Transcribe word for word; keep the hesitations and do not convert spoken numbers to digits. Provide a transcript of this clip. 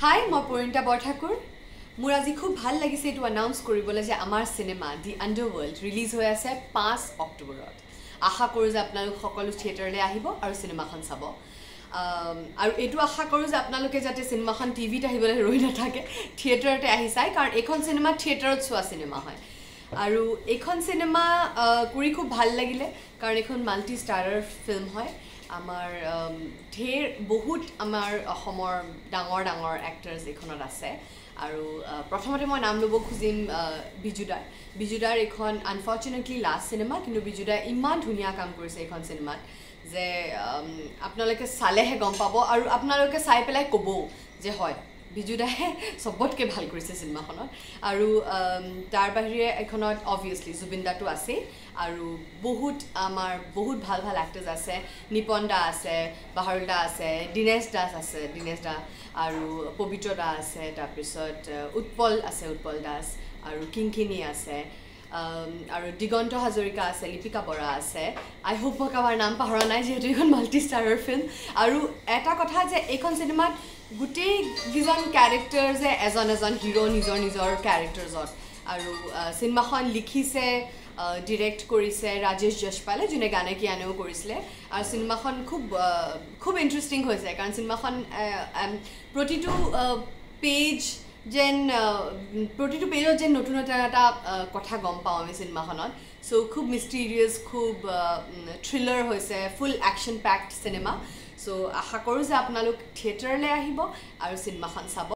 হাই মই পৰিণীতা বৰঠাকুৰ মোৰ আজি খুব ভাল লাগিছে এটো অ্যানাউন্স কৰিবলৈ যে আমাৰ সিনেমা দি আন্ডাৰৱৰ্ল্ড ৰিলিজ হৈ আছে পাঁচ অক্টোবৰত আশা কৰো যে আপোনালোক সকলো থিয়েটাৰলৈ আহিব আৰু সিনেমাখন চাব আৰু এটো আশা কৰো যে আপোনালোকে যাতে সিনেমাখন টিভিত আহিবলৈ ৰৈ নাথাকে থিয়েটাৰতে আহি চাই কাৰণ এখন সিনেমা থিয়েটাৰত চোৱা সিনেমা হয় আৰু এখন সিনেমা কৰি খুব ভাল লাগিলে কাৰণ এখন মাল্টি ষ্টাৰাৰ ফিল্ম হয় আমাৰ ঢেৰ বহুত আমাৰ অসমৰ ডাঙৰ ডাঙৰ এক্টৰ্ছ এখনত আছে আৰু প্ৰথমতে মই নাম ল'ব খুজিম বিজুদাৰ বিজুদাৰ এখন আনফৰ্চুনেটলি লাষ্ট সিনেমা কিন্তু বিজুদাই ইমান ধুনীয়া কাম কৰিছে এখন সিনেমাত যে আপোনালোকে চালেহে গম পাব আৰু আপোনালোকে চাই পেলাই ক'ব যে হয় বিজুদাহে সবতকে ভাল কৰিছে সিনেমাখনত আৰু তাৰ বাহিৰে এখনত অবভিয়াছলি জুবিনদাটো আছে আৰু বহুত আমাৰ বহুত ভাল ভাল এক্টৰ্ছ আছে নিপন দা আছে বাহাৰুল দা আছে দিনেশ দাস আছে দিনেশ দা আৰু পবিত্ৰ দা আছে তাৰপিছত উৎপল আছে উৎপল দাস আৰু কিংকিনি আছে আৰু দিগন্ত হাজৰিকা আছে লিপিকা বৰা আছে আই হোপ মই কাৰোবাৰ নাম পাহৰা নাই যিহেতু এখন মাল্টি ষ্টাৰৰ ফিল্ম আৰু এটা কথা যে এইখন সিনেমাত গোটেই কিজন ক্যাৰেক্টাৰ যে এজন এজন হিৰো নিজৰ নিজৰ ক্যাৰেক্টাৰছত আৰু সিনেমাখন লিখিছে ডিৰেক্ট কৰিছে ৰাজেশ জশপালে যোনে গানে কিয়ানেও কৰিছিলে আৰু সিনেমাখন খুব খুব ইন্টাৰেষ্টিং হৈছে কাৰণ সিনেমাখন প্ৰতিটো পেজ যেন প্ৰতিটো পেজত যেন নতুন এটা কথা গম পাওঁ আমি সিনেমাখনত সো খুব মিষ্টেৰিয়াছ খুব থ্ৰিলাৰ হৈছে full action packed cinema so আশা কৰোঁ যে আপোনালোক থিয়েটাৰলৈ আহিব আৰু সিনেমাখন চাব